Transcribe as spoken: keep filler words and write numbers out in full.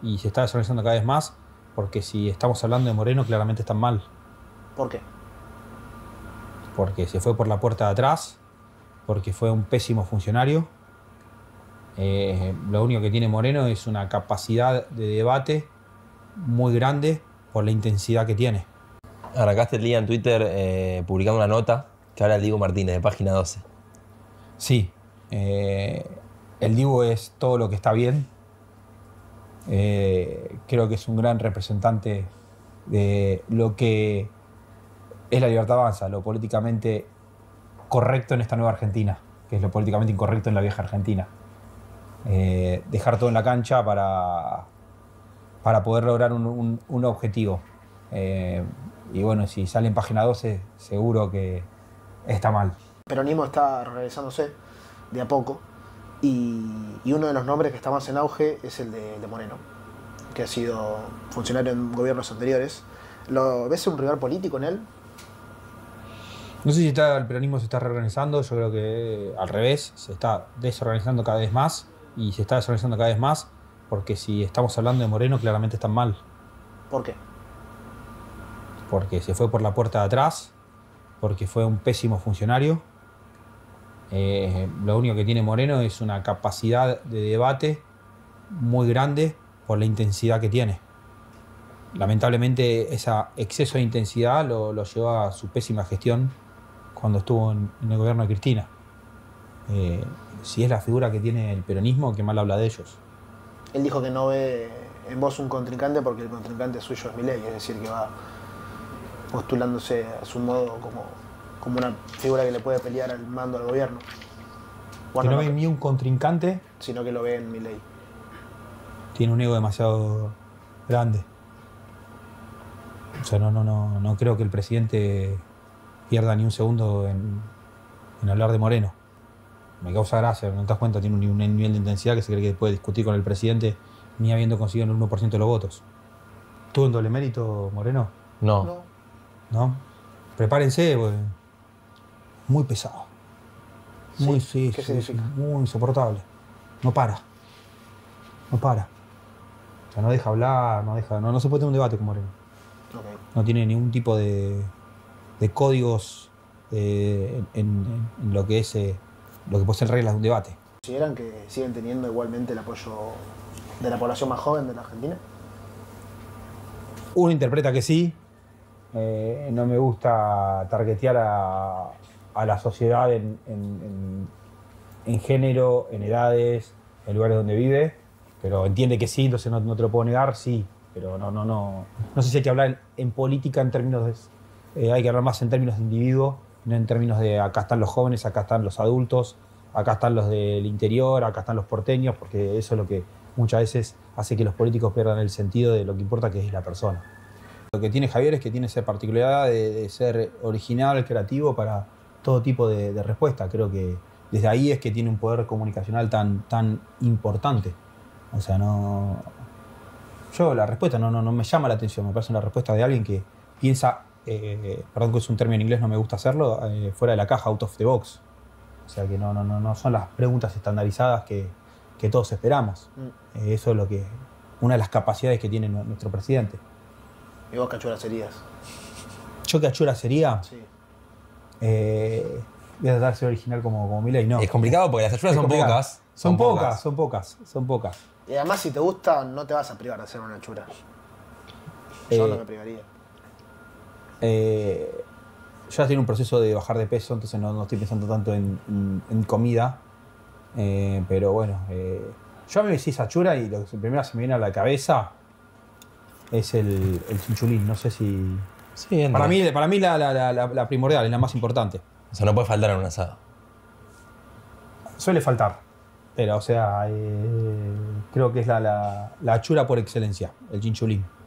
y se está desorganizando cada vez más, porque si estamos hablando de Moreno, claramente están mal. ¿Por qué? Porque se fue por la puerta de atrás, porque fue un pésimo funcionario. Eh, lo único que tiene Moreno es una capacidad de debate muy grande por la intensidad que tiene. Arrancaste el día en Twitter eh, publicando una nota que habla del Dibu Martínez, de Página doce. Sí, eh, el Dibu es todo lo que está bien. Eh, creo que es un gran representante de lo que es la Libertad Avanza, lo políticamente correcto en esta nueva Argentina, que es lo políticamente incorrecto en la vieja Argentina. Eh, dejar todo en la cancha para, para poder lograr un, un, un objetivo. Eh, y bueno, si sale en Página doce, seguro que está mal. El peronismo está realizándose de a poco y, y uno de los nombres que está más en auge es el de, de Moreno, que ha sido funcionario en gobiernos anteriores. ¿Lo ves un rival político en él? No sé si está, el peronismo se está reorganizando, yo creo que al revés, se está desorganizando cada vez más y se está desorganizando cada vez más porque si estamos hablando de Moreno, claramente están mal. ¿Por qué? Porque se fue por la puerta de atrás, porque fue un pésimo funcionario. Eh, lo único que tiene Moreno es una capacidad de debate muy grande por la intensidad que tiene. Lamentablemente ese exceso de intensidad lo, lo llevó a su pésima gestión cuando estuvo en, en el gobierno de Cristina. Eh, si es la figura que tiene el peronismo, qué mal habla de ellos. Él dijo que no ve en vos un contrincante porque el contrincante suyo es Milei, es decir, que va postulándose a su modo como, como una figura que le puede pelear al mando al gobierno. Bueno, que no ve en mí un contrincante, sino que lo ve en Milei. Tiene un ego demasiado grande. O sea, no, no, no, no creo que el presidente pierda ni un segundo en, en hablar de Moreno. Me causa gracia, no te das cuenta, tiene un, un nivel de intensidad que se cree que puede discutir con el presidente ni habiendo conseguido el uno por ciento de los votos. ¿Tuvo un doble mérito, Moreno? No. No. ¿No? Prepárense, porque muy pesado. Muy, Sí, sí, ¿qué sí, significa? sí, muy insoportable. No para. No para. O sea, no deja hablar, no deja. No, no se puede tener un debate con Moreno. Okay. No tiene ningún tipo de, de códigos eh, en, en, en lo que es eh, lo que puede ser reglas de un debate. ¿Consideran que siguen teniendo igualmente el apoyo de la población más joven de la Argentina? Uno interpreta que sí. Eh, no me gusta targetear a, a la sociedad en, en, en, en género, en edades, en lugares donde vive, pero entiende que sí, entonces no, no te lo puedo negar, sí, pero no, no, no. No sé si hay que hablar en, en política en términos de. Eh, hay que hablar más en términos de individuo, no en términos de acá están los jóvenes, acá están los adultos, acá están los del interior, acá están los porteños, porque eso es lo que muchas veces hace que los políticos pierdan el sentido de lo que importa, que es la persona. Lo que tiene Javier es que tiene esa particularidad de, de ser original, creativo para todo tipo de, de respuesta. Creo que desde ahí es que tiene un poder comunicacional tan, tan importante. O sea, no. Yo la respuesta no, no, no me llama la atención, me parece una respuesta de alguien que piensa, eh, perdón que es un término en inglés, no me gusta hacerlo, eh, fuera de la caja, out of the box. O sea, que no, no, no, no son las preguntas estandarizadas que, que todos esperamos. Mm. Eh, eso es lo que, una de las capacidades que tiene nuestro presidente. ¿Y vos qué achura serías? ¿Yo qué achura sería? Sí. Eh, voy a tratar de ser original como, como Milei, no. Es complicado porque las achuras son pocas. Son, son pocas, pocas, son pocas, son pocas. Y además si te gusta, no te vas a privar de hacer una achura. Yo eh, no me privaría. Eh, yo estoy en un proceso de bajar de peso, entonces no, no estoy pensando tanto en, en, en comida. Eh, pero bueno, eh, yo a mí me decís achura y lo que primero se me viene a la cabeza es el, el chinchulín. No sé si... Sí, para mí, para mí la, la, la, la primordial, es la más importante. O sea, no puede faltar en un asado. Suele faltar, pero o sea, eh, creo que es la, la, la achura por excelencia, el chinchulín.